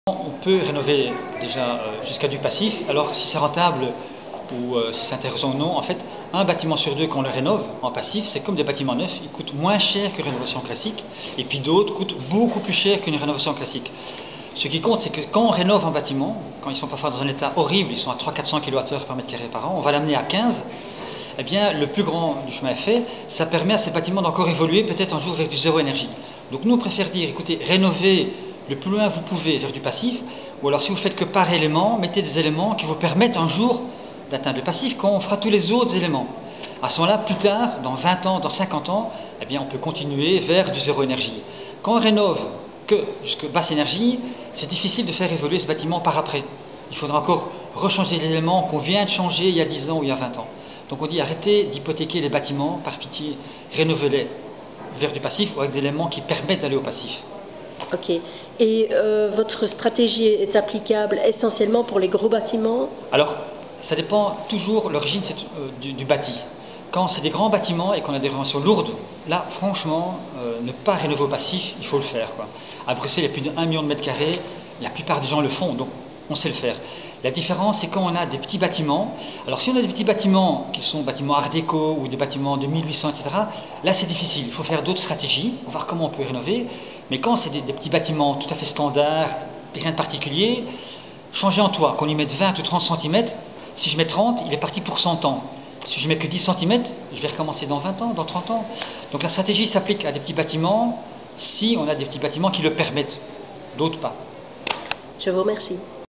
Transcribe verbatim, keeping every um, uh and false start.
On peut rénover déjà euh, jusqu'à du passif, alors si c'est rentable ou euh, si c'est intéressant ou non, en fait, un bâtiment sur deux qu'on le rénove en passif, c'est comme des bâtiments neufs, ils coûtent moins cher qu'une rénovation classique, et puis d'autres coûtent beaucoup plus cher qu'une rénovation classique. Ce qui compte, c'est que quand on rénove un bâtiment, quand ils sont parfois dans un état horrible, ils sont à trois cents à quatre cents kilowattheures par mètre carré par an, on va l'amener à quinze, eh bien le plus grand du chemin est fait, ça permet à ces bâtiments d'encore évoluer peut-être un jour vers du zéro énergie. Donc nous on préfère dire, écoutez, rénover le plus loin vous pouvez vers du passif, ou alors si vous faites que par élément, mettez des éléments qui vous permettent un jour d'atteindre le passif quand on fera tous les autres éléments. À ce moment-là, plus tard, dans vingt ans, dans cinquante ans, eh bien on peut continuer vers du zéro énergie. Quand on rénove que jusqu'à basse énergie, c'est difficile de faire évoluer ce bâtiment par après. Il faudra encore rechanger l'élément qu'on vient de changer il y a dix ans ou il y a vingt ans. Donc on dit arrêtez d'hypothéquer les bâtiments, par pitié, rénovez-les vers du passif ou avec des éléments qui permettent d'aller au passif. Ok. Et euh, votre stratégie est applicable essentiellement pour les gros bâtiments? Alors, ça dépend toujours, l'origine euh, du, du bâti. Quand c'est des grands bâtiments et qu'on a des rénovations lourdes, là, franchement, euh, ne pas rénover au passif, il faut le faire, quoi. À Bruxelles, il y a plus d'un million de mètres carrés, la plupart des gens le font, donc on sait le faire. La différence, c'est quand on a des petits bâtiments. Alors, si on a des petits bâtiments qui sont bâtiments art déco ou des bâtiments de mille huit cents, et cetera, là, c'est difficile. Il faut faire d'autres stratégies, voir comment on peut rénover. Mais quand c'est des, des petits bâtiments tout à fait standards, rien de particulier, changer en toit, qu'on y mette vingt ou trente centimètres, si je mets trente, il est parti pour cent ans. Si je mets que dix centimètres, je vais recommencer dans vingt ans, dans trente ans. Donc la stratégie s'applique à des petits bâtiments si on a des petits bâtiments qui le permettent, d'autres pas. Je vous remercie.